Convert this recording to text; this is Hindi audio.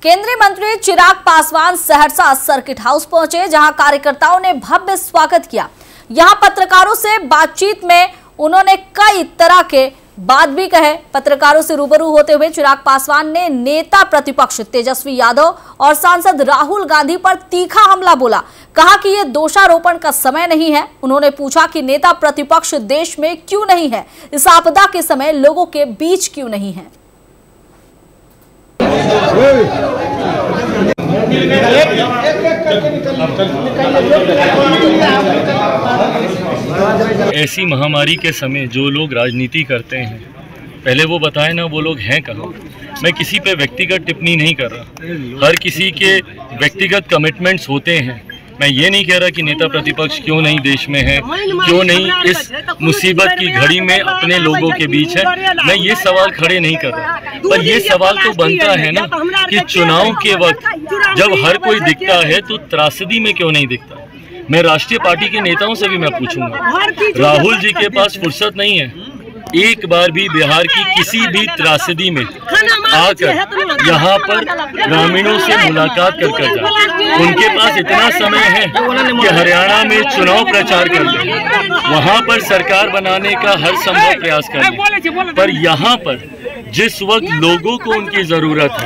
केंद्रीय मंत्री चिराग पासवान सहरसा सर्किट हाउस पहुंचे, जहां कार्यकर्ताओं ने भव्य स्वागत किया। यहां पत्रकारों से बातचीत में उन्होंने कई तरह के बात भी कहे। पत्रकारों से रूबरू होते हुए चिराग पासवान ने नेता प्रतिपक्ष तेजस्वी यादव और सांसद राहुल गांधी पर तीखा हमला बोला। कहा कि यह दोषारोपण का समय नहीं है। उन्होंने पूछा कि नेता प्रतिपक्ष देश में क्यों नहीं है, इस आपदा के समय लोगों के बीच क्यों नहीं है। ऐसी महामारी के समय जो लोग राजनीति करते हैं, पहले वो बताएं ना वो लोग हैं कहाँ। मैं किसी पे व्यक्तिगत टिप्पणी नहीं कर रहा, हर किसी के व्यक्तिगत कमिटमेंट्स होते हैं। मैं ये नहीं कह रहा कि नेता प्रतिपक्ष क्यों नहीं देश में है, क्यों नहीं इस मुसीबत की घड़ी में अपने लोगों के बीच है। मैं ये सवाल खड़े नहीं कर रहा, पर ये सवाल तो बनता है ना कि चुनाव के वक्त जब हर कोई दिखता है तो त्रासदी में क्यों नहीं दिखता। मैं राष्ट्रीय पार्टी के नेताओं से भी मैं पूछूंगा, राहुल जी के पास फुर्सत नहीं है एक बार भी बिहार की किसी भी त्रासदी में आकर यहाँ पर ग्रामीणों से मुलाकात कर जाए। उनके पास इतना समय है कि हरियाणा में चुनाव प्रचार कर ले, वहाँ पर सरकार बनाने का हर संभव प्रयास कर ले, पर यहाँ पर जिस वक्त लोगों को उनकी जरूरत है